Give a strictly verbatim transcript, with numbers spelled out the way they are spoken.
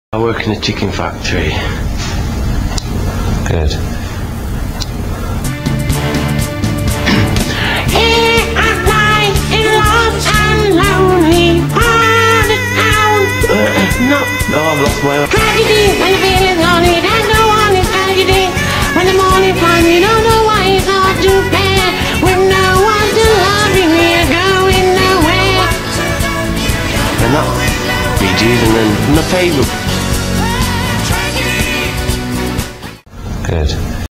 I work in a chicken factory. Good. No, no, I've lost my... Tragedy, when the feeling's on it, and no one is tragedy. When the morning comes, you don't know why it's hard to bear. With no one to love you, we're going nowhere. And that Bee Gees, and then my favourite... Good.